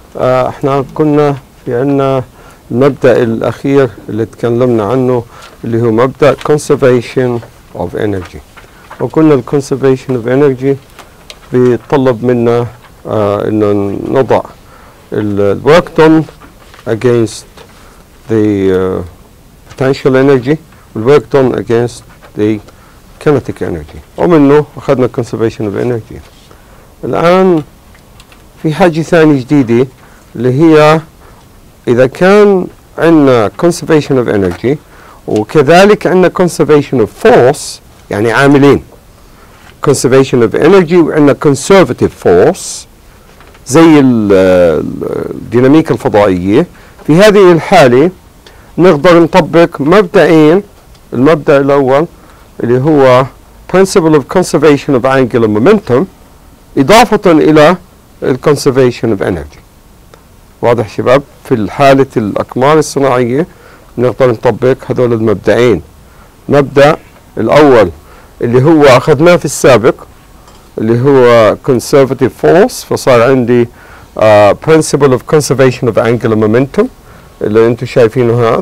احنا كنا في عنا المبدأ الأخير اللي تكلمنا عنه اللي هو مبدأ conservation of energy. وقلنا ال conservation of energy بيطلب منا إنه نضع ال work done against the potential energy وال work done against the kinetic energy. ومنه أخذنا conservation of energy. الآن في حاجة ثانية جديدة اللي هي إذا كان عندنا conservation of energy وكذلك عندنا conservation of force، يعني عاملين conservation of energy وعندنا conservative force زي الديناميكا الفضائية. في هذه الحالة نقدر نطبق مبدئين. المبدأ الأول اللي هو principle of conservation of angular momentum إضافة إلى الconservation of energy. واضح شباب؟ في حالة الأقمار الصناعية نقدر نطبق هذول المبدئين. مبدأ الأول اللي هو أخذناه في السابق اللي هو conservative force، فصار عندي principle of conservation of angular momentum اللي أنتم شايفينه هذا.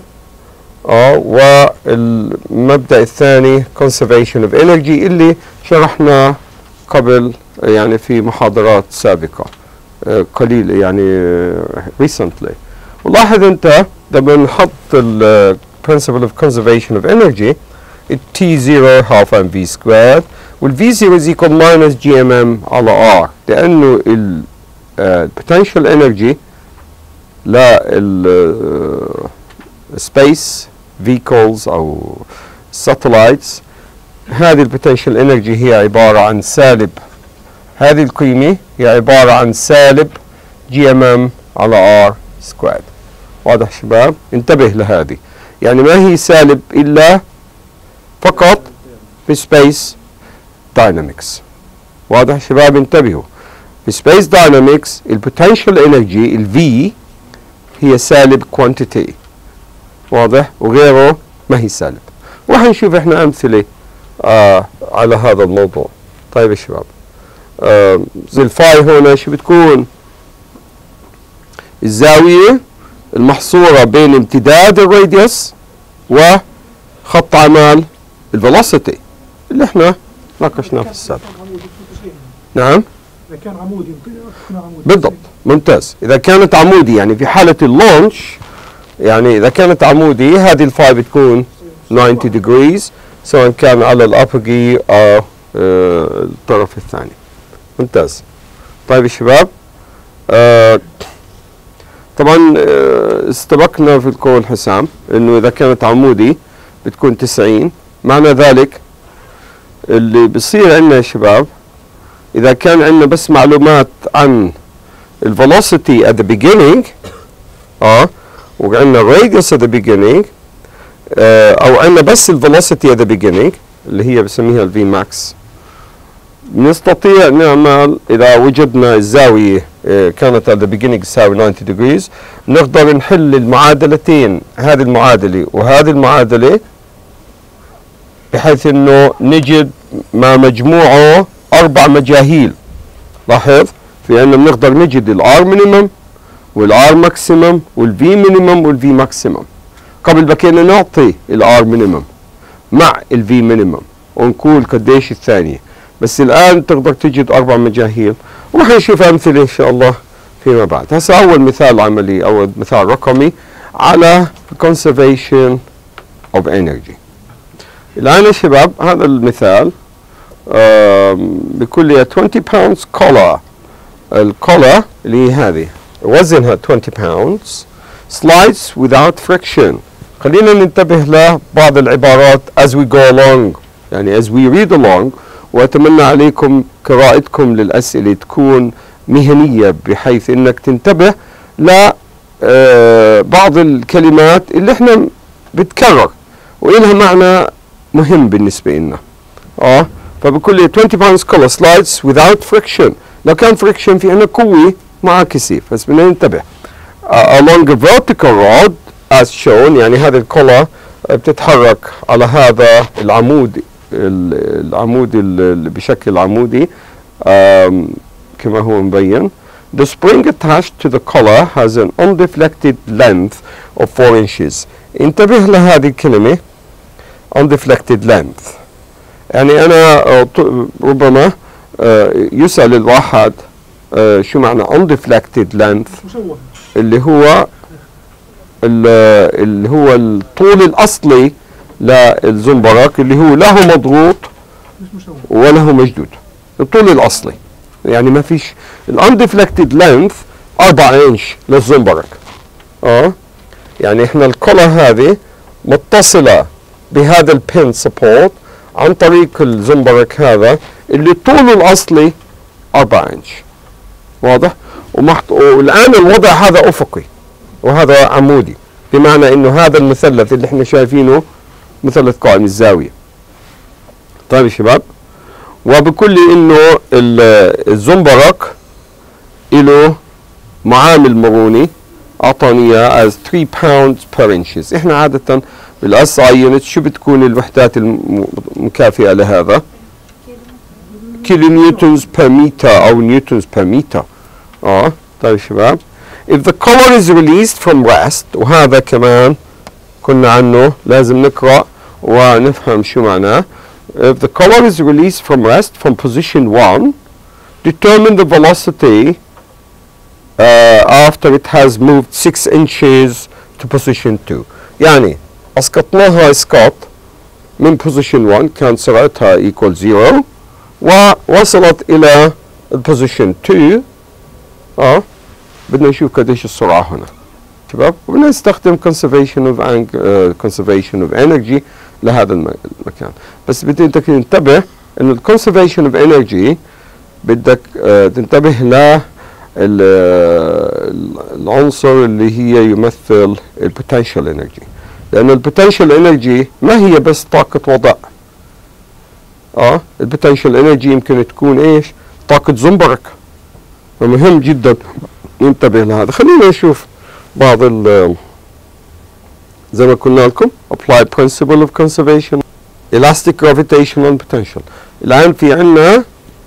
والمبدأ الثاني conservation of energy اللي شرحناه قبل يعني في محاضرات سابقة قليل يعني recently. ولاحظ أنت لما نحط ال principle of conservation of energy T0 half mv squared وال V0 is equal minus gmm على r، لأنه ال potential energy ل space vehicles أو satellites هذه ال potential energy هي عبارة عن سالب، هذه القيمة هي عبارة عن سالب gmm على r squared. واضح شباب؟ انتبه لهذه، يعني ما هي سالب إلا فقط في space dynamics. واضح شباب؟ انتبهوا، في space dynamics ال potential energy ال V هي سالب quantity. واضح؟ وغيره ما هي سالب. وحنشوف احنا أمثلة على هذا الموضوع. طيب يا شباب، زي الفاي هنا شو بتكون؟ الزاوية المحصورة بين امتداد الراديوس وخط عمل الفيلوسيتي اللي احنا ناقشناه في السابق. نعم؟ إذا كان عمودي بالضبط، ممتاز. إذا كانت عمودي يعني في حالة اللونش، يعني إذا كانت عمودي هذه الفاي بتكون 90 degrees سواء كان على الأبوجي أو الطرف الثاني. ممتاز. طيب يا شباب، طبعا استبقنا في القول حسام انه اذا كانت عمودي بتكون 90. معنى ذلك اللي بصير عندنا يا شباب اذا كان عندنا بس معلومات عن الفيلوسيتي at the beginning وعندنا radius at the beginning او عندنا بس الفيلوسيتي at the beginning اللي هي بسميها الفي ماكس، نستطيع نعمل إذا وجدنا الزاوية كانت at the beginning تساوي 90 degrees نقدر نحل المعادلتين، هذه المعادلة وهذه المعادلة، بحيث إنه نجد ما مجموعه 4 مجاهيل. لاحظ في أنه بنقدر نجد الR minimum والR maximum والV minimum والV maximum. قبل بكينا نعطي الR minimum مع الV minimum ونقول قديش الثانية، بس الآن تقدر تجد 4 مجاهيل وحنشوف أمثلة إن شاء الله فيما بعد. هسه أول مثال عملي أو مثال رقمي على conservation of energy. الآن يا شباب هذا المثال بيقول لي 20 pounds collar. الcollar اللي هي هذه وزنها 20 pounds slides without friction. خلينا ننتبه لبعض العبارات as we go along، يعني as we read along، وأتمنى عليكم قراءتكم للأسئلة تكون مهنية بحيث أنك تنتبه لبعض الكلمات اللي احنا بتكرر وإلها معنى مهم بالنسبة لنا. فبقول لي 20 pounds collar slides without friction. لو كان friction في عنا قوة معاكسة، بس بدنا ننتبه. along a vertical rod as shown، يعني هذه الكولا بتتحرك على هذا العمود اللي بشكل عمودي كما هو مبين. The spring attached to the collar has an undeflected length of 4 inches. انتبه لهذه الكلمة undeflected length. يعني أنا ربما يسأل الواحد شو معنى undeflected length اللي هو الطول الأصلي للزنبرك اللي هو لا هو مضغوط ولا هو مشدود. الطول الأصلي يعني ما فيش undeflected length 4 إنش للزنبرك. يعني احنا الكولر هذه متصلة بهذا البين سبورت عن طريق الزنبرك هذا اللي طوله الأصلي 4 إنش. واضح؟ والآن الوضع هذا أفقي وهذا عمودي، بمعنى إنه هذا المثلث اللي احنا شايفينه مثلث قائم الزاوية. طيب يا شباب، وبكل إنه الزنبرك له معامل مروني أعطاني إياه as 3 pounds per inches. إحنا عادة بالأس أي يونت شو بتكون الوحدات المكافئة لهذا؟ كيلو نيوتنز per meter أو نيوتنز per meter. طيب شباب، if the collar is released from rest، وهذا كمان كنا عنه لازم نقرأ ونفهم شو معناه. If the collar is released from rest from position 1, determine the velocity after it has moved 6 inches to position 2. يعني أسقطناها إسقاط من position 1 كان سرعتها equal 0 ووصلت إلى position 2. بدنا نشوف قديش السرعة هنا شباب، وبدنا نستخدم conservation of energy لهذا المكان. بس بدي انت تنتبه انه ال conservation of energy بدك تنتبه العنصر اللي هي يمثل ال potential energy، لأن ال potential energy ما هي بس طاقة وضع. ال potential energy يمكن تكون ايش؟ طاقة زنبرك. فمهم جدا ننتبه لهذا. خلينا نشوف بعض زي ما قلنا لكم apply principle of conservation elastic gravitational potential. الآن في عندنا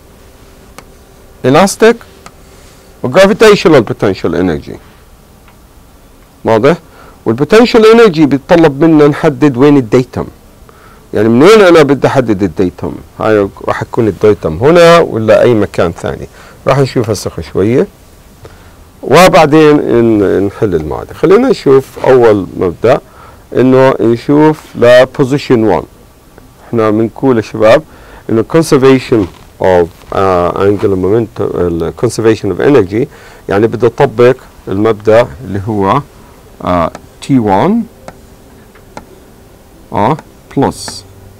elastic و gravitational potential energy. واضح؟ والpotential energy بيتطلب منا نحدد وين الديتم. يعني من وين أنا بدي أحدد الديتم؟ هاي راح يكون الديتم هنا ولا أي مكان ثاني؟ راح نشوف هسه شوية وبعدين نحل المعادلة. خلينا نشوف أول مبدأ إنه نشوف ل position 1. إحنا بنقول يا شباب إنه conservation of angular momentum conservation of energy يعني بدي أطبق المبدأ اللي هو T1 plus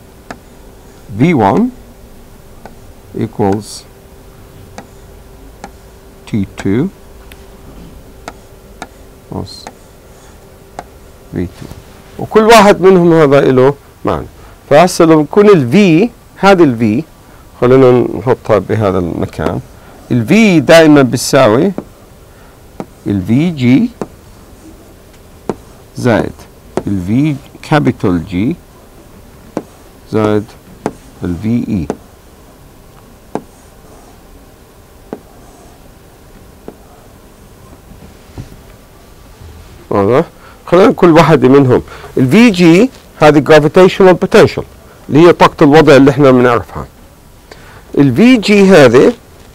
V1 equals T2 plus V2، وكل واحد منهم هذا له معنى. فهسه لو يكون ال V، هذه ال V خلينا نحطها بهذا المكان. ال V دائما بتساوي ال VG زائد ال V capital G زائد ال VE. واضح؟ خلينا كل واحد منهم. ال VG هذه gravitational potential اللي هي طاقة الوضع اللي احنا بنعرفها. ال VG هذه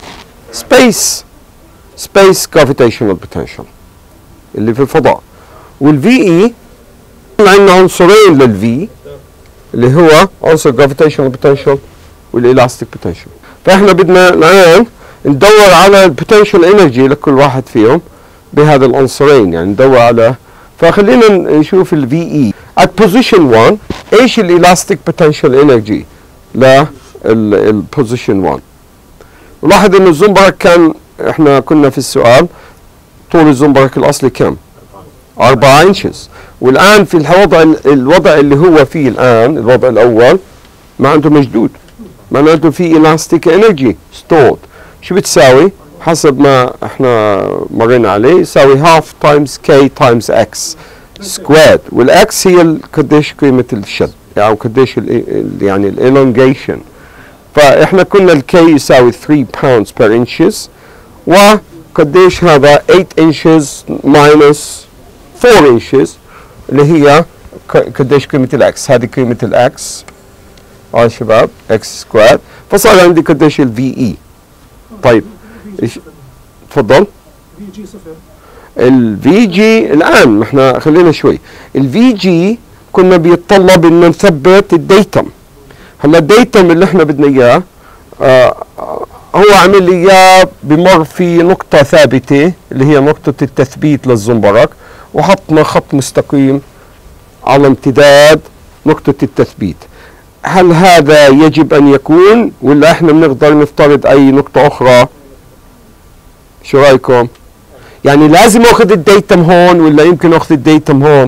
space gravitational potential اللي في الفضاء. وال VE عندنا عنصرين لل V اللي هو عنصر gravitational potential والالاستيك potential. فاحنا بدنا الآن ندور على ال potential energy لكل واحد فيهم بهذا العنصرين، يعني ندور على. فخلينا نشوف ال VE at position 1 ايش الالاستيك potential energy لل position 1. ولاحظ انه الزنبرك كان، احنا كنا في السؤال طول الزنبرك الاصلي كم؟ 4 انشز. والان في الوضع اللي هو فيه الان، الوضع الاول ما عنده مشدود، معناته في elastic energy stored. شو بتساوي؟ حسب ما احنا مرينا عليه يساوي half times k times x squared، والاكس هي قديش قيمة الشد يعني قديش يعني الالونجيشن. فاحنا كنا الكي يساوي 3 pounds per inches، قديش هذا 8 inches minus 4 inches اللي هي قديش قيمة الاكس. هذه قيمة الاكس يا شباب اكس سكوير. فصار عندي قديش الفي اي. طيب تفضل. في جي صفر. الفي جي الان احنا خلينا شوي. الفي جي كنا بيتطلب ان نثبت الديتم. هلا الديتم اللي احنا بدنا اياه هو عمل لي اياه بمر في نقطة ثابتة اللي هي نقطة التثبيت للزنبرك، وحطنا خط مستقيم على امتداد نقطة التثبيت. هل هذا يجب ان يكون ولا احنا بنقدر نفترض اي نقطة اخرى؟ شو رايكم؟ يعني لازم اخذ الديتم هون ولا يمكن اخذ الديتم هون؟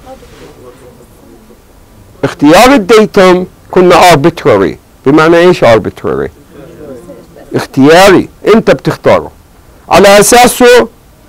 اختيار الديتم كنا arbitrary. بمعنى ايش arbitrary؟ اختياري، انت بتختاره على اساسه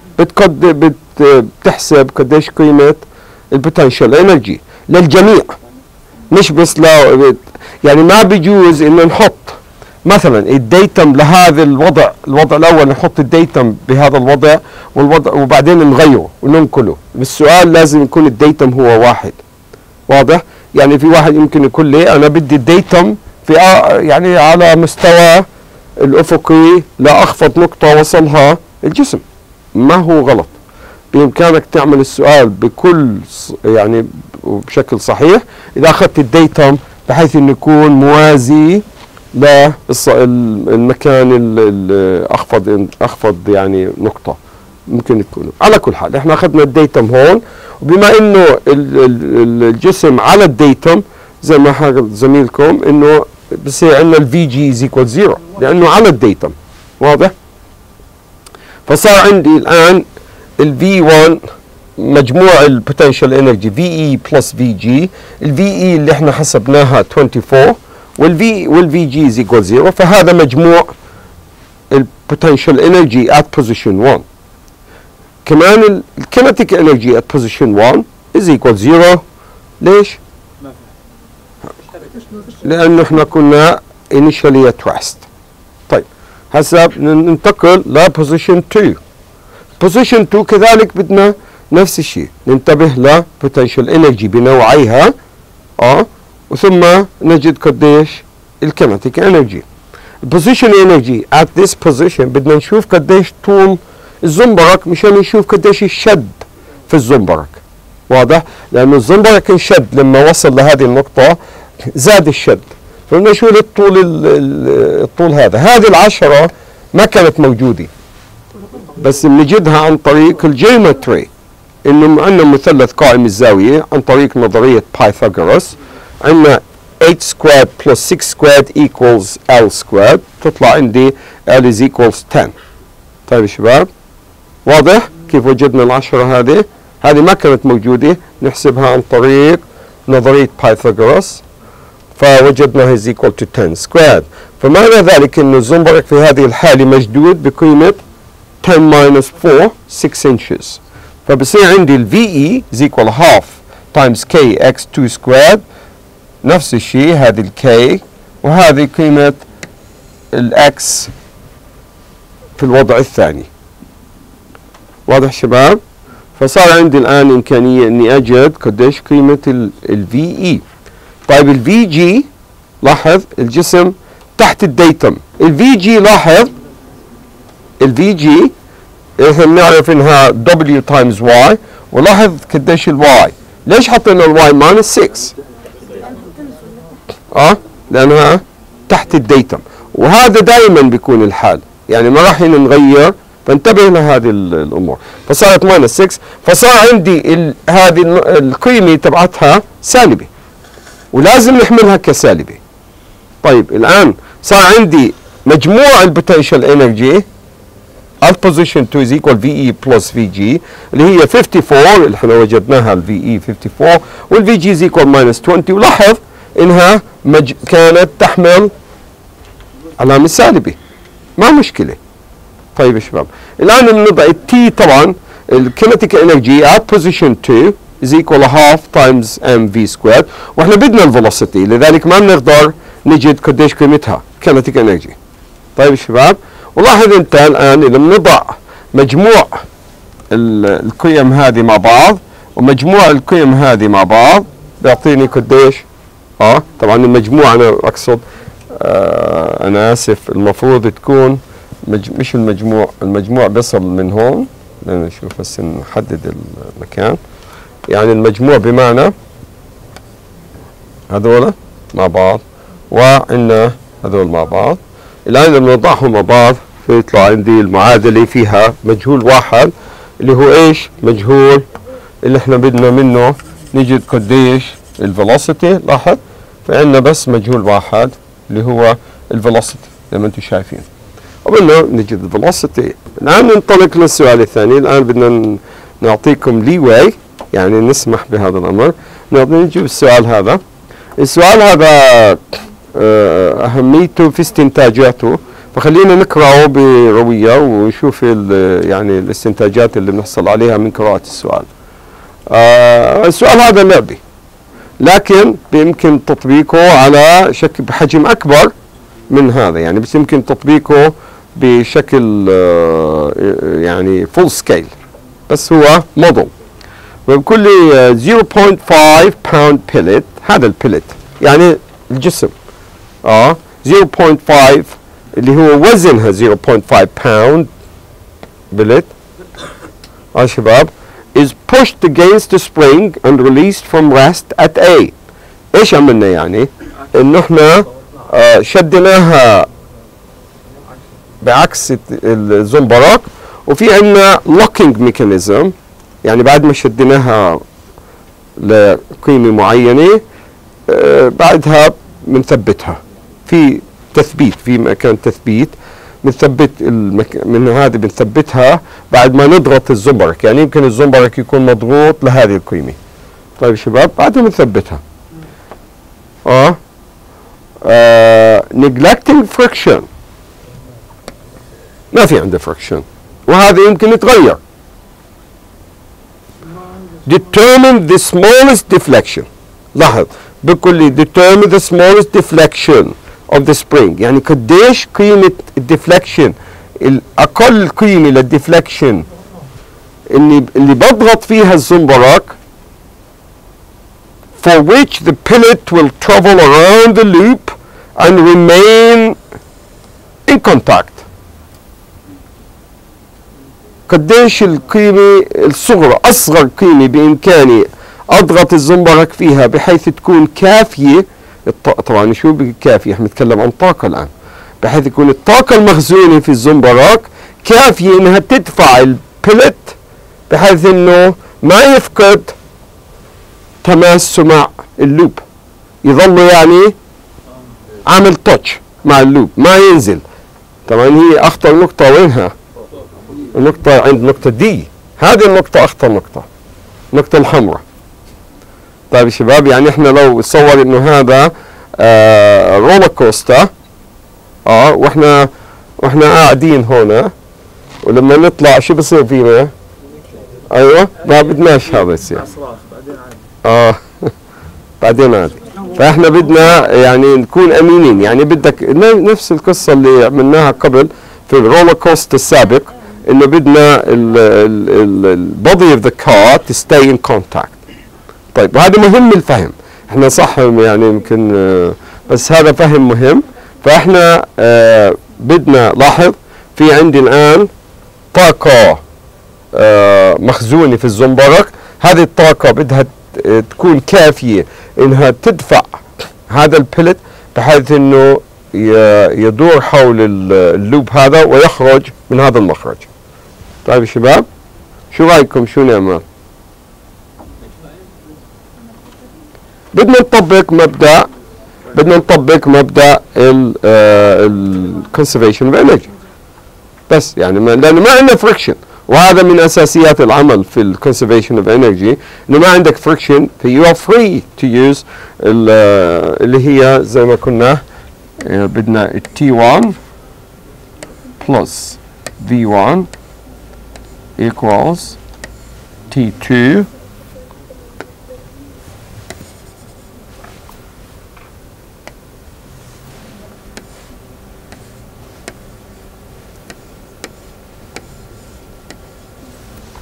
بتحسب قديش قيمة البوتنشال انرجي للجميع، مش بس يعني ما بيجوز ان نحط مثلا الديتم لهذا الوضع الاول، نحط الديتم بهذا الوضع وبعدين نغيره وننقله. بالسؤال لازم يكون الديتم هو واحد. واضح؟ يعني في واحد يمكن يقول لي انا بدي الديتم في يعني على مستوى الافقي لاخفض نقطة وصلها الجسم. ما هو غلط، بامكانك تعمل السؤال بكل يعني بشكل صحيح اذا اخذت الديتم بحيث انه يكون موازي للمكان اخفض يعني نقطة ممكن تكون. على كل حال احنا اخذنا الديتم هون، وبما انه الجسم على الديتم زي ما حكى زميلكم انه بصير عندنا الفي جي از ايكوال 0 لانه على الديتم. واضح؟ فصار عندي الان الفي 1 مجموع البوتنشال انرجي في اي بلس في جي. الفي اي اللي احنا حسبناها 24 والفي جي از ايكوال 0، فهذا مجموع البوتنشال انرجي ات بوزيشن 1. كمان الكينيتيك انرجي ات بوزيشن 1 از ايكوال 0. ليش؟ لانه احنا كنا initially at rest. طيب هسه ننتقل لبوزيشن 2. بوزيشن 2 كذلك بدنا نفس الشيء، ننتبه لبوتنشال انرجي بنوعيها وثم نجد قديش الكينيتيك انرجي. البوزيشن انرجي at this position بدنا نشوف قديش طول الزنبرك مشان نشوف قديش الشد في الزنبرك. واضح؟ لانه الزنبرك انشد لما وصل لهذه النقطة زاد الشد، فبدنا نشوف الطول هذا. هذه العشرة ما كانت موجودة بس بنجدها عن طريق الجيومتري، انه عندنا مثلث قائم الزاوية عن طريق نظرية بايثاغورس. عندنا 8 squared plus 6 squared equals L squared، تطلع عندي L is equals 10. طيب يا شباب واضح كيف وجدنا العشرة هذه؟ هذه ما كانت موجودة، نحسبها عن طريق نظرية بايثاغورس فوجدناها is equal to 10 squared. فمعنى ذلك انه الزنبرك في هذه الحالة مشدود بقيمة 10 minus 4 6 inches. فبصير عندي ال VE is equal half times K x2 squared. نفس الشيء هذه ال K وهذه قيمة ال X في الوضع الثاني. واضح شباب؟ فصار عندي الآن إمكانية إني أجد قديش قيمة ال VE. طيب ال VG لاحظ الجسم تحت الديتم. ال VG لاحظ ال VG احنا بنعرف انها W times Y، ولاحظ قديش ال Y. ليش حطينا ال Y minus 6؟ لأنها تحت الديتم، وهذا دائما بيكون الحال، يعني ما راح نغير، فانتبه لهذه الأمور. فصارت minus 6، فصار عندي هذه القيمة تبعتها سالبة ولازم نحملها كسالبة. طيب الآن صار عندي مجموع البوتنشال انرجي at position 2 is equal VE plus VG اللي هي 54 اللي احنا وجدناها ال VE 54 وال VG is equal minus 20. ولاحظ انها كانت تحمل علامة سالبة، ما مشكلة. طيب يا شباب الآن بنضع التي، طبعا الكينيتيك انرجي at position 2 is equal half times mv squared، واحنا بدنا الفيلوسيتي لذلك ما بنقدر نجد قديش قيمتها كينيتيك انرجي. طيب يا شباب ولاحظ انت الان اذا بنضع مجموع القيم هذه مع بعض ومجموع القيم هذه مع بعض بيعطيني قديش؟ طبعا المجموع انا اقصد انا اسف، المفروض تكون مش المجموع بيصل من هون، نشوف بس نحدد المكان. يعني المجموع بمعنى هذول مع بعض وعندنا هذول مع بعض. الآن لما نضعهم مع بعض فيطلع عندي المعادلة فيها مجهول واحد اللي هو ايش؟ مجهول اللي احنا بدنا منه نجد قديش الفيلوسيتي. لاحظ فعندنا بس مجهول واحد اللي هو الفيلوسيتي زي ما انتم شايفين، وبدنا نجد الفيلوسيتي. الآن ننطلق للسؤال الثاني. الآن بدنا نعطيكم ليواي، يعني نسمح بهذا الأمر. نجيب السؤال هذا. السؤال هذا أهميته في استنتاجاته، فخلينا نقرأه بروية ونشوف يعني الاستنتاجات اللي بنحصل عليها من قراءة السؤال. السؤال هذا لعبي، لكن بيمكن تطبيقه على شكل بحجم أكبر من هذا، يعني بس يمكن تطبيقه بشكل يعني فول سكيل، بس هو موديل. وبقول لي 0.5 باوند بيلت، هذا البيلت يعني الجسم 0.5 اللي هو وزنها 0.5 باوند بيلت شباب is pushed against the spring and released from rest at A. ايش عملنا؟ يعني انه احنا شدناها بعكس الزنبرك، وفي عندنا locking mechanism، يعني بعد ما شدناها لقيمة معينة بعدها بنثبتها في تثبيت، في مكان تثبيت بنثبت من هذه بنثبتها بعد ما نضغط الزنبرك. يعني يمكن الزنبرك يكون مضغوط لهذه القيمة. طيب شباب بعدها بنثبتها. neglecting friction، ما في عنده friction، وهذا يمكن يتغير. determine the smallest deflection. لاحظ بقول لي determine the smallest deflection of the spring، يعني قديش قيمة الديفلكشن، الأقل قيمة للديفلكشن اللي بضغط فيها الزنبرك for which the pellet will travel around the loop and remain in contact. قديش القيمة الصغرى، أصغر قيمة بإمكاني أضغط الزنبرك فيها بحيث تكون كافية. طبعا شو كافية؟ احنا نتكلم عن طاقة الآن، بحيث يكون الطاقة المخزونة في الزنبرك كافية إنها تدفع البلت بحيث إنه ما يفقد تماسه مع اللوب، يظل يعني عامل توتش مع اللوب ما ينزل. طبعا هي أخطر نقطة وينها؟ النقطة عند نقطة دي، هذه النقطة أخطر نقطة، النقطة الحمراء. طيب يا شباب يعني احنا لو تصور انه هذا رولر كوستر واحنا قاعدين هنا، ولما نطلع شو بصير فينا؟ ايوه ما بدناش هذا يصير. بعدين عادي. فاحنا بدنا يعني نكون امينين، يعني بدك نفس القصه اللي عملناها قبل في الرولر كوستر السابق، انه بدنا البودي اوف ذا كار تو ستاي ان كونتاكت. طيب وهذا مهم الفهم، احنا صح يعني يمكن بس هذا فهم مهم. فاحنا بدنا لاحظ في عندي الان طاقة مخزونة في الزنبرك، هذه الطاقة بدها تكون كافية انها تدفع هذا البلت بحيث انه يدور حول اللوب هذا ويخرج من هذا المخرج. طيب يا شباب شو رايكم؟ شو نعمل؟ بدنا نطبق مبدأ الكونسرفيشن اوف انرجي بس، يعني لانه ما عندنا فريكشن، وهذا من اساسيات العمل في الكونسرفيشن اوف انرجي، انه ما عندك فريكشن فيو ار فري تو يوز اللي هي زي ما كنا بدنا T1 plus V1 equals T2 plus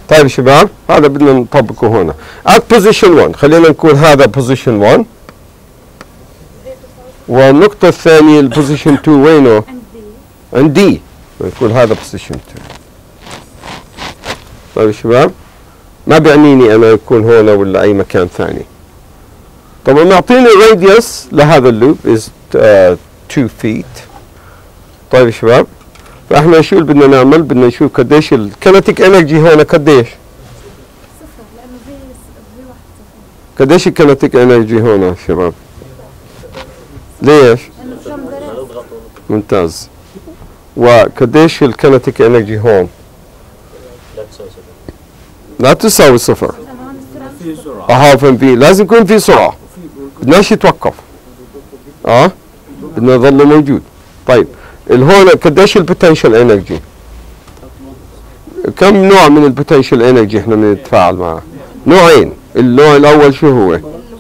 طيب شباب هذا بدنا نطبقه هنا. at position 1 خلينا نقول هذا position 1 والنقطة الثانية البوزيشن 2 وينه؟ عند دي. نقول هذا position 2. طيب شباب ما بيعنيني انا يكون هنا ولا اي مكان ثاني. طبعا معطيني radius لهذا اللوب is 2 feet. طيب يا شباب فاحنا شو اللي بدنا نعمل؟ بدنا نشوف قديش الكينيتيك انرجي هون قديش؟ صفر لانه في واحد صفر. قديش الكينيتيك انرجي هون يا شباب؟ ليش؟ ممتاز. وقديش الكينيتيك انرجي هون؟ لا تساوي صفر. هاف ام في لازم يكون في سرعة. بدناش يتوقف. بدنا يظل موجود. طيب هون قديش البوتنشال انرجي؟ كم نوع من البوتنشال انرجي احنا بنتفاعل معه؟ نوعين. النوع الاول شو هو؟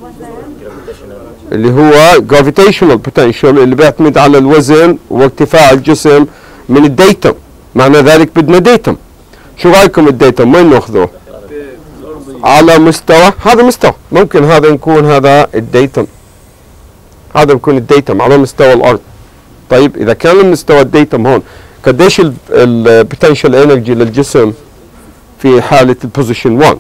اللي هو gravitational potential اللي بيعتمد على الوزن وارتفاع الجسم من الديتم. معنى ذلك بدنا ديتم. شو رايكم الديتم وين ناخذه؟ على مستوى هذا مستوى. ممكن هذا يكون هذا الديتم. هذا بيكون الديتم على مستوى الارض. طيب اذا كان المستوى الديتم هون قديش البوتنشال انرجي للجسم في حالة البوزيشن 1؟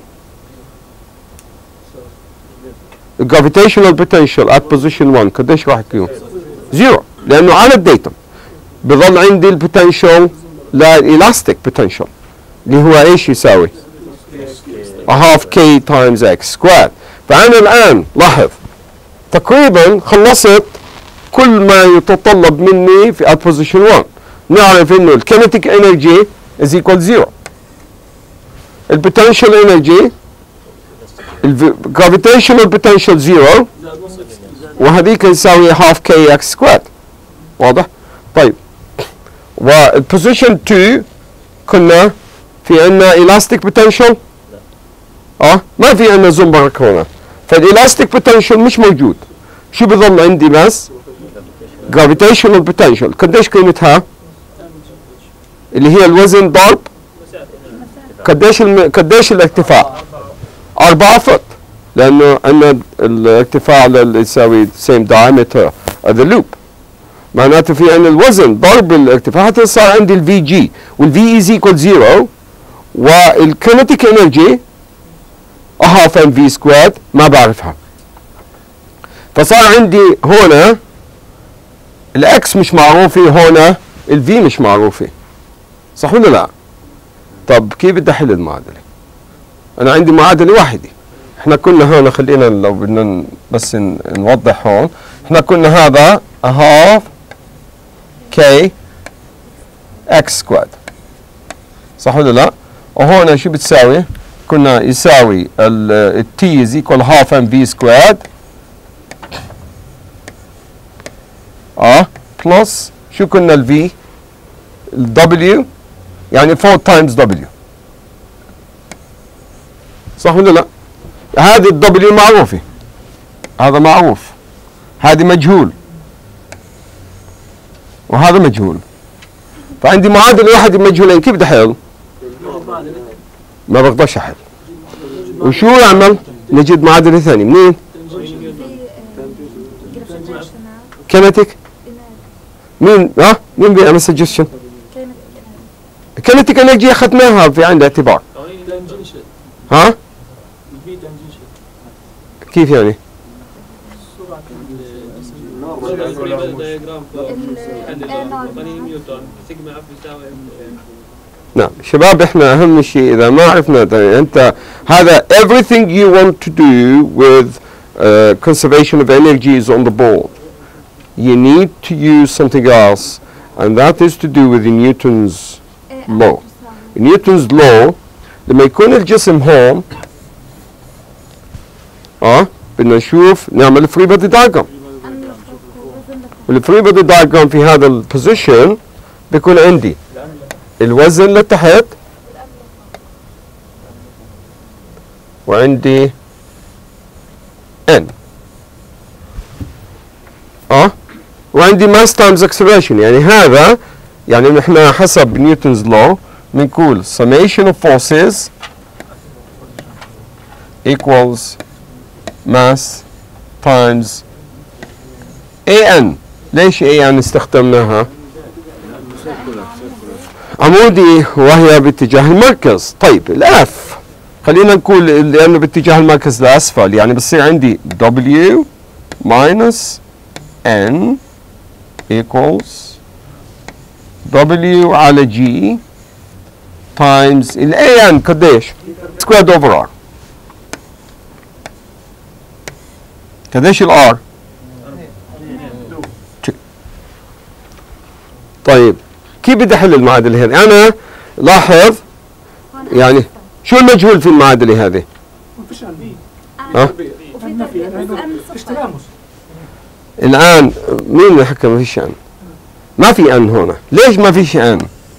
الجرافيتيشنال بوتنشال ات بوزيشن 1 قديش راح يكون؟ زيرو لانه على الديتم. بظل عندي البوتنشال للالاستيك بوتنشال اللي هو ايش يساوي؟ half k times x squared. فانا الان لاحظ تقريبا خلصت كل ما يتطلب مني في at position 1. نعرف انه الكينيتيك انرجي is equal 0. البوتنشال انرجي الجرافيتيشنال بوتنشال 0 وهذيك يساوي half k x squared. واضح؟ طيب والبوزيشن 2 كنا في عندنا elastic potential ما في عندنا زنبرك هنا. فالالاستيك بوتنشال مش موجود. شو بظل عندي بس؟ gravitational potential. قديش قيمتها؟ اللي هي الوزن ضرب قديش الارتفاع؟ 4 فوت لانه عندنا الارتفاع اللي يساوي same diameter of the loop. معناته في عندنا الوزن ضرب الارتفاع حتى صار عندي الفي جي والفي is equal 0 والكينيتيك انرجي half ام في سكويرد ما بعرفها. فصار عندي هنا الاكس مش معروفه هنا الفي مش معروفه. صح ولا لا؟ طب كيف بدي احل المعادله؟ انا عندي معادله واحده. احنا كنا هنا خلينا لو بدنا بس نوضح هون. احنا كنا هذا half k x سكويرد. صح ولا لا؟ وهون شو بتساوي؟ كنا يساوي ال t is equal half mv squared بلس شو كنا ال v ال w يعني 4 times w. صح ولا لا؟ هذه ال w معروفة. هذا معروف. هذه مجهول. وهذا مجهول. فعندي معادلة واحدة مجهولين كيف بدي احل؟ ما بقدرش احل. وشو اعمل؟ نجد معادلة ثانية منين؟ كينيتيك مين مين بيعمل سجشن؟ كينيتيك انرجي اخذناها في عند اعتبار. كيف يعني؟ نعم شباب احنا اهم شيء اذا ما عرفنا انت هذا everything you want to do with conservation of energy is on the board. You need to use something else and that is to do with the Newton's law. Newton's law لما يكون الجسم هون بدنا نشوف نعمل free body diagram. والفري بودي diagram في هذا البوزيشن بيكون عندي الوزن لتحت وعندي n وعندي mass times acceleration. يعني هذا يعني نحن حسب نيوتنز لو بنقول summation of forces equals mass times an. ليش an استخدمناها؟ عمودي وهي باتجاه المركز. طيب الاف خلينا نقول لانه باتجاه المركز لاسفل، يعني بصير عندي w minus n equals w على g times ال an قديش؟ squared over r. قديش ال r؟ طيب كيف بدي احل المعادله هذه؟ انا لاحظ يعني شو المجهول في المعادله هذه؟ ما فيش عن بي. ها؟ فيش تلامس. الان مين اللي حكى ما فيش ان؟ ما في ان هنا، ليش ما فيش ان؟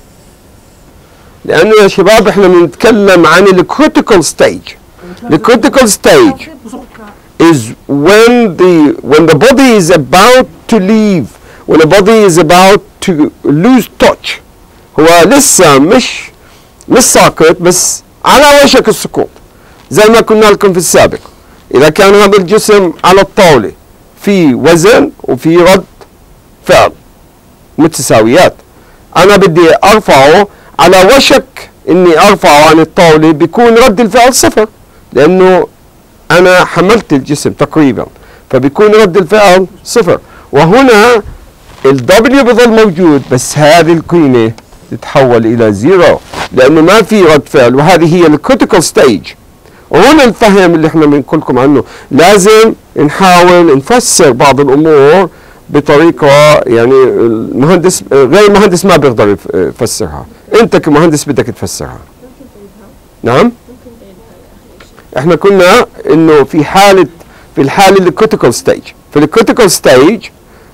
لانه يا شباب احنا بنتكلم عن الكريتيكال ستيج. الكريتيكال ستيج is when the body is about to leave, when the body is about to lose touch. هو لسه مش ساقط بس على وشك السقوط، زي ما قلنا لكم في السابق. إذا كان هذا الجسم على الطاولة في وزن وفي رد فعل متساويات، أنا بدي أرفعه على وشك إني أرفعه عن الطاولة، بيكون رد الفعل صفر لأنه أنا حملت الجسم تقريبا، فبيكون رد الفعل صفر. وهنا الدبليو بظل موجود بس هذه القيمة تتحول إلى زيرو لأنه ما في رد فعل، وهذه هي الكريتيكال ستيج. وهنا الفهم اللي احنا بنقول لكم عنه، لازم نحاول نفسر بعض الأمور بطريقة يعني المهندس غير المهندس ما بيقدر يفسرها، أنت كمهندس بدك تفسرها. نعم؟ احنا قلنا انه في الحالة الكريتيكال ستيج، في الكريتيكال ستيج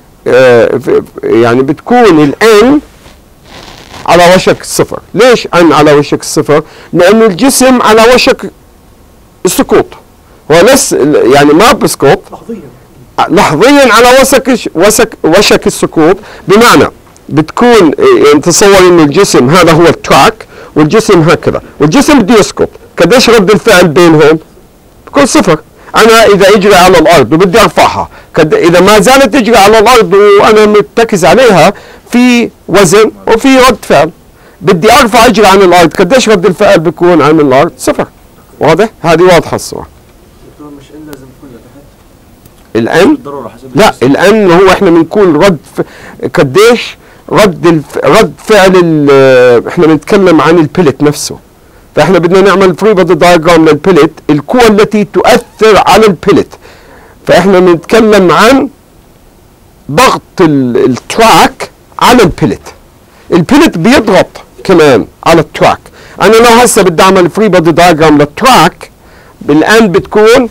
يعني بتكون الان على وشك الصفر. ليش ان على وشك الصفر؟ لانه الجسم على وشك السقوط، هو يعني ما بسقط لحظيا على وشك السقوط. بمعنى بتكون يعني تصور انه الجسم هذا هو التراك والجسم هكذا والجسم بده يسقط، قديش رد الفعل بينهم؟ بكون صفر. انا اذا اجري على الارض وبدي ارفعها، اذا ما زالت تجري على الارض وانا متكز عليها، في وزن وفي رد فعل، بدي ارفع اجري عن الارض، قديش رد الفعل بيكون عن الارض؟ صفر. واضح؟ هذه واضحه الصوره. مش ان لازم تكون لتحت الان بالضروره حسب لا، الان هو احنا بنقول قديش رد فعل احنا بنتكلم عن البلت نفسه، فاحنا بدنا نعمل فري بودي دايجرام للبلت، القوى التي تؤثر على البلت. فاحنا بنتكلم عن ضغط التراك على البلت. البلت بيضغط كمان على التراك. انا لو هسه بدي اعمل فري بودي دايجرام للتراك، الان بتكون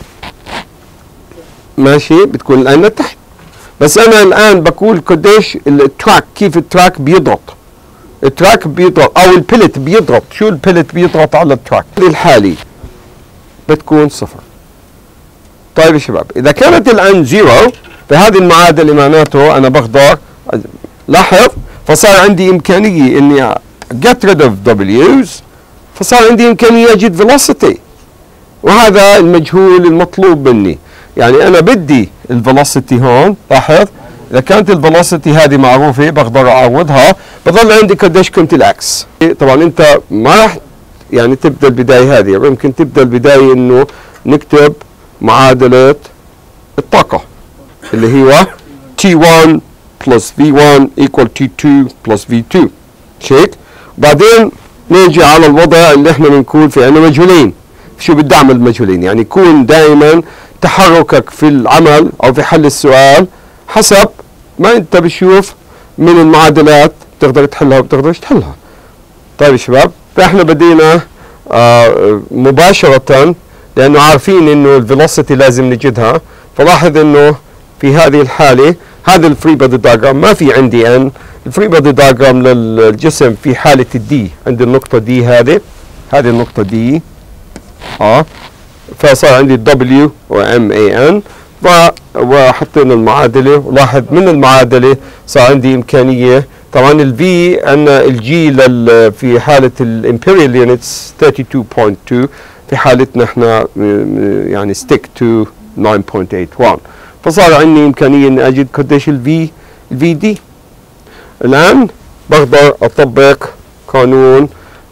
ماشي، بتكون الان لتحت، بس انا الان بقول قديش التراك، كيف التراك بيضغط. التراك بيضغط او البلت بيضغط، شو البلت بيضغط على التراك. الحالي بتكون صفر. طيب يا شباب، اذا كانت الان زيرو فهذه المعادله معناته انا بقدر لاحظ، فصار عندي امكانيه اني get rid of w's، فصار عندي امكانيه اجد velocity، وهذا المجهول المطلوب مني. يعني انا بدي الفيلوسيتي هون، لاحظ اذا كانت الفيلوسيتي هذه معروفه بقدر اعوضها، بضل عندي قديش قيمه الاكس. طبعا انت ما راح يعني تبدا البدايه هذه، يمكن تبدا البدايه انه نكتب معادله الطاقه اللي هو T1 plus V1 equal T2 plus V2، شيك. بعدين نيجي على الوضع اللي احنا بنقول فيه عندنا مجهولين. شو بدي اعمل مجهولين؟ يعني يكون دائما تحركك في العمل او في حل السؤال حسب ما انت بتشوف من المعادلات، بتقدر تحلها وبتقدرش تحلها. طيب يا شباب، فاحنا بدينا مباشرة لانه عارفين انه الفيلوسيتي لازم نجدها. فلاحظ انه في هذه الحالة هذا الفري بودي دايجرام ما في عندي ان، الفري بودي دايجرام للجسم في حالة الدي، عندي النقطة دي، هذه النقطة دي فصار عندي W و MAN، وحطينا المعادلة، ولاحظ من المعادلة صار عندي إمكانية طبعا الفي عندنا الجي في حالة الامبيريال يونتس 32.2، في حالتنا احنا يعني ستيك تو 9.81. فصار عندي إمكانية إني أجد قديش الفي دي. الآن بقدر أطبق قانون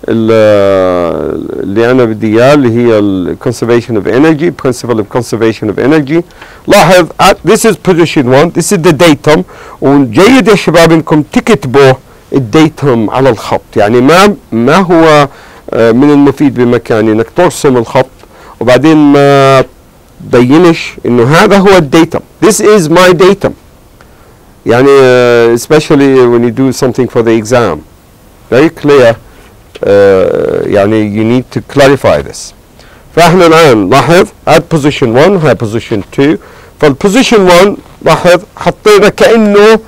اللي أنا بدي إياه، اللي هي ال conservation of energy, principle of conservation of energy. لاحظ this is position 1, this is the datum. وجيد يا شباب إنكم تكتبوا الديتم على الخط، يعني ما هو من المفيد بمكان إنك ترسم الخط وبعدين ما تبينش إنه هذا هو الديتم. This is my datum. يعني especially when you do something for the exam, very clear. يعني you need to clarify this. فاحنا الآن لاحظ at position 1 هاي position 2. فالposition 1 لاحظ حطينا كأنه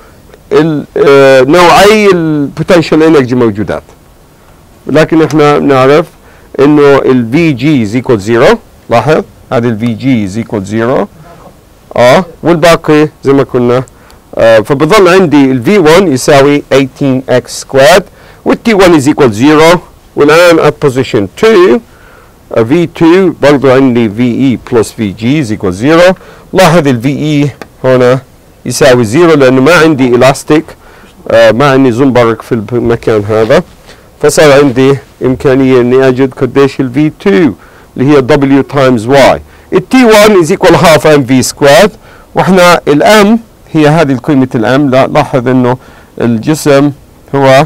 نوعي البوتنشال انرجي موجودات، لكن احنا نعرف انه ال VG is equal 0. لاحظ هذه ال VG is equal 0 والباقي زي ما كنا. فبظل عندي ال V1 يساوي 18x squared وال T1 is equal 0. والآن at position 2 V2 برضو عندي VE plus VG is equal 0. لاحظ ال VE هنا يساوي 0 لأنه ما عندي elastic، ما عندي زنبرك في المكان هذا، فصار عندي إمكانية إني أجد قديش ال V2 اللي هي W times Y. ال T1 is equal half mv squared. وإحنا الأم هي هذه قيمة الأم. لاحظ إنه الجسم هو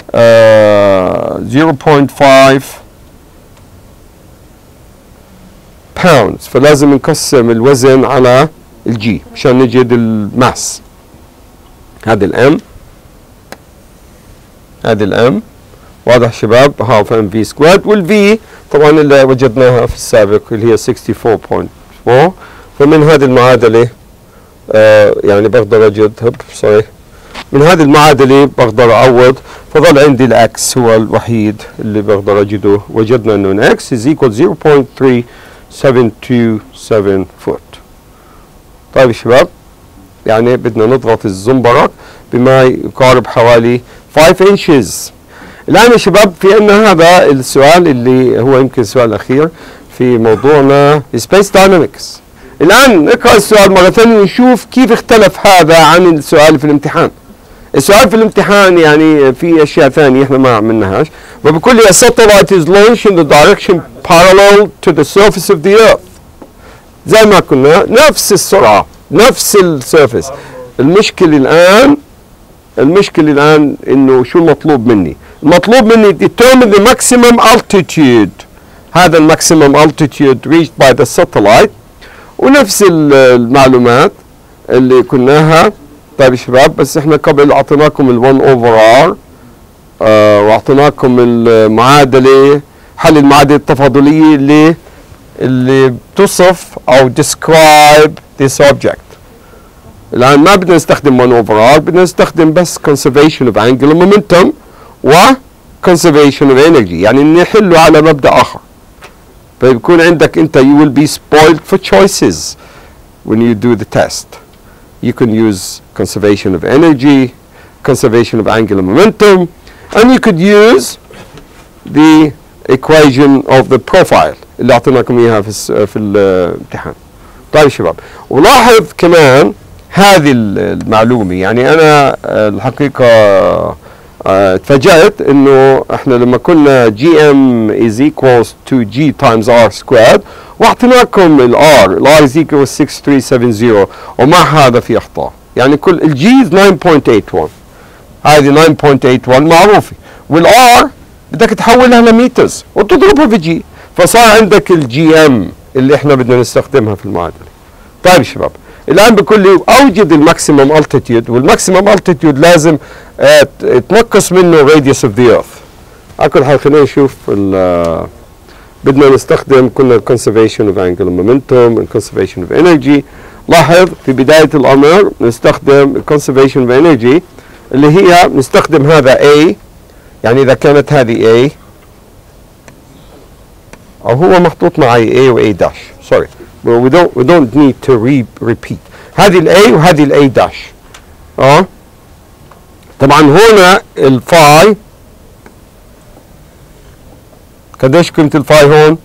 0.5 pounds، فلازم نقسم الوزن على الجي عشان نجد الماس. هذه الام، هذه الام واضح شباب، هاف ام في سكواد. والفي طبعا اللي وجدناها في السابق اللي هي 64.4. فمن هذه المعادلة يعني بقدر أجد من هذه المعادلة بقدر أعوض، فظل عندي الأكس هو الوحيد اللي بقدر أجده. وجدنا إنه الأكس is equal 0.3727 فوت. طيب يا شباب، يعني بدنا نضغط الزنبرك بما يقارب حوالي 5 inches. الآن يا شباب في عندنا هذا السؤال اللي هو يمكن السؤال الأخير في موضوعنا Space Dynamics. الآن نقرأ السؤال مرة ثانية ونشوف كيف اختلف هذا عن السؤال في الامتحان. السؤال في الامتحان يعني في أشياء ثانية إحنا ما عملناهاش، وبيقول لي a satellite is launched in the direction parallel to the surface of the earth. زي ما كنا نفس السرعة نفس السيرفيس. المشكلة الآن إنه شو المطلوب مني؟ المطلوب مني determine the maximum altitude. هذا الماكسيمم altitude reached by the satellite، ونفس المعلومات اللي كناها. طيب يا شباب، بس احنا قبل اعطيناكم ال 1 over r واعطيناكم المعادلة، حل المعادلة التفاضلية اللي بتصف او describe this object. الآن ما بدنا نستخدم 1 over r، بدنا نستخدم بس conservation of angular momentum و conservation of energy، يعني نحله على مبدأ آخر. فيكون عندك أنت you will be spoiled for choices when you do the test. You can use conservation of energy, conservation of angular momentum, and you could use the equation of the profile اللي أعطيناكم إياها في الامتحان. طيب شباب، ولاحظ كمان هذه المعلومة، يعني أنا الحقيقة تفاجأت إنه إحنا لما كنا GM is equals to G times R squared واعطيناكم ال R is equals 6370 ومع هذا في أخطاء. يعني كل ال G is 9.81، هذه 9.81 معروفة، وال R بدك تحولها لمترز وتضربها في G، فصار عندك ال GM اللي إحنا بدنا نستخدمها في المعادلة. طيب شباب، الآن بقول لي أوجد الماكسيمم التيتيود، والماكسيمم التيتيود لازم تنقص منه radius of the earth. على كل حال خلينا نشوف بدنا نستخدم كنا conservation of angular momentum and conservation of energy. لاحظ في بداية الأمر نستخدم conservation of energy اللي هي نستخدم هذا A، يعني إذا كانت هذه A أو هو محطوط معي A و A dash، sorry we don't need to repeat. هذه ال A وهذه ال A dash. طبعا هنا الفاي قديش قيمة الفاي هون؟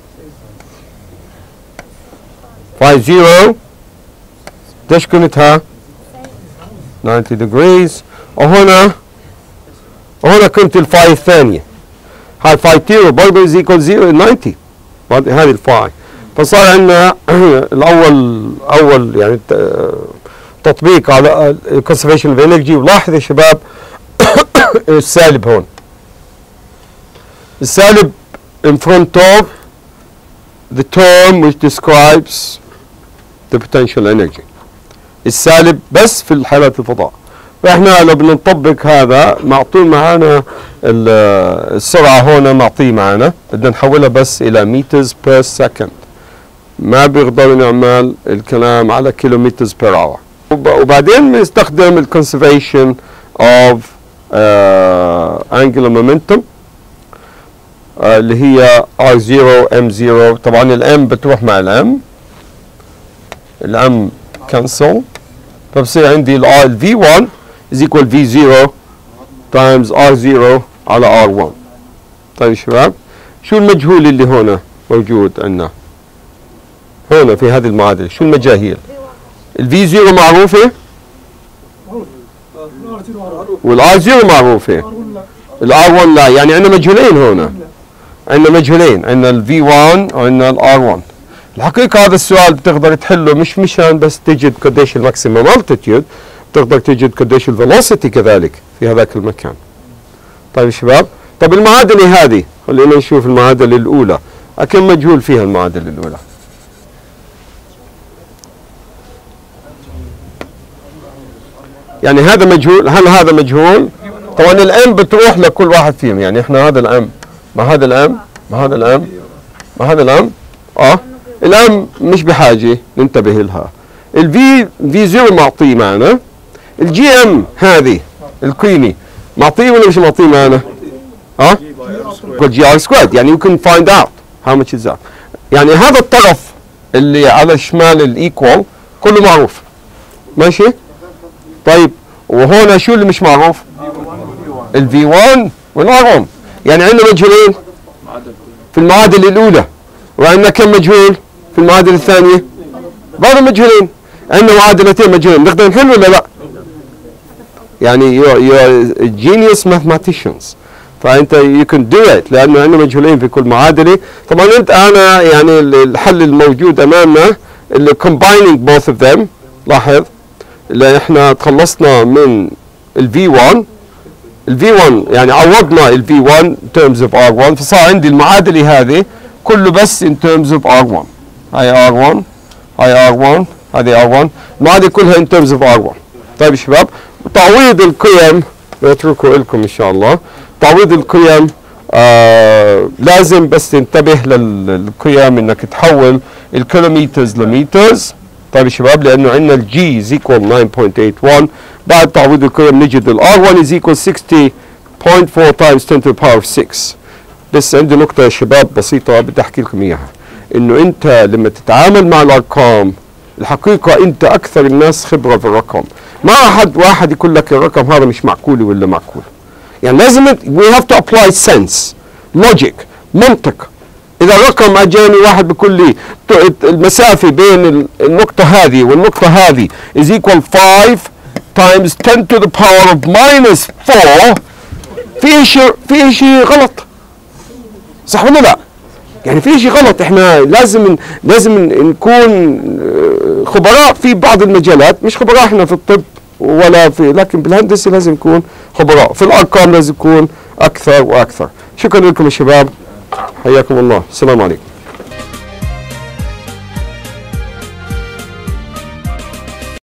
فاي 0 قديش قيمتها؟ 90 degrees. وهنا قيمة الفاي الثانية، هاي فاي 0 برضه is equal 0 90 هذه الفاي. فصار عندنا الأول يعني تطبيق على conservation of energy. ولاحظ يا شباب السالب هون، السالب in front of the term which describes the potential energy. السالب بس في حالات الفضاء. فاحنا لو بدنا نطبق هذا معطول معنا السرعة هنا معطيه معنا، بدنا نحولها بس إلى meters per second. ما بيقدر نعمل الكلام على kilometers per hour. وبعدين بنستخدم conservation of angular momentum اللي هي R0 M0. طبعا الام بتروح مع الام cancel، فبصير عندي ال V1 is equal V0 times R0 على R1. طيب شباب، شو المجهول اللي هنا موجود عندنا هنا في هذه المعادلة؟ شو المجاهيل؟ ال V0 معروفة وال R0 معروفة، ال R1 لا. يعني عندنا مجهولين هنا، عندنا مجهولين، عندنا ال V1 وعندنا ال R1. الحقيقة هذا السؤال بتقدر تحله مش مشان بس تجد قديش الماكسيمم التيتيود، بتقدر تجد قديش الفيلوسيتي كذلك في هذاك المكان. طيب شباب، طب المعادلة هذه خلينا نشوف المعادلة الأولى، كم مجهول فيها المعادلة الأولى؟ يعني هذا مجهول، هل هذا مجهول؟ طبعا الام بتروح لكل واحد فيهم، يعني احنا هذا الام مع هذا الام مع هذا الام مع هذا الام الام مش بحاجة ننتبه لها. الفي 0 معطيه معنا، الجي ام هذه القيمة معطيه ولا مش معطيه معنا؟ جي ار سكويرد. يعني you can find out how much is that. يعني هذا الطرف اللي على شمال الايكوال كله معروف، ماشي؟ طيب وهنا شو اللي مش معروف؟ الفي 1 والار 1. يعني عندنا مجهولين في المعادلة الأولى، وعندنا كم مجهول في المعادلة الثانية؟ برضه مجهولين. عندنا معادلتين مجهولين، نقدر نحل ولا لا؟ يعني you're genius mathematicians. فأنت you can do it لأنه عندنا مجهولين في كل معادلة. طبعا أنا يعني الحل الموجود أمامنا اللي combining both of them. لاحظ اللي احنا تخلصنا من ال V1 يعني عوضنا ال V1 in terms of R1، فصار عندي المعادلة هذه كله بس in terms of R1. هاي R1 هاي R1 هذه R1، المعادلة كلها in terms of R1. طيب شباب، تعويض القيم بتركه لكم ان شاء الله. تعويض القيم لازم بس تنتبه للقيم انك تحول الكيلومترز لمترز. طيب يا شباب، لانه عندنا الجي is equal 9.81. بعد تعويض القيم نجد ال R1 is equal 60.4 times 10 to the power 6. بس عندي نقطة يا شباب بسيطة بدي احكي لكم اياها، انه انت لما تتعامل مع الارقام الحقيقة انت اكثر الناس خبرة في الرقم. ما احد واحد يقول لك الرقم هذا مش معقول ولا معقول. يعني لازم we have to apply sense logic منطق. اذا الرقم اجاني واحد بيقول لي المسافة بين النقطة هذه والنقطة هذه is equal 5 times 10 to the power of minus 4، في شيء غلط، صح ولا لا؟ يعني في شيء غلط. احنا لازم نكون خبراء في بعض المجالات، مش خبراء احنا في الطب ولا في، لكن بالهندسه لازم نكون خبراء، في الارقام لازم نكون اكثر واكثر. شكرا لكم يا شباب، حياكم الله، السلام عليكم.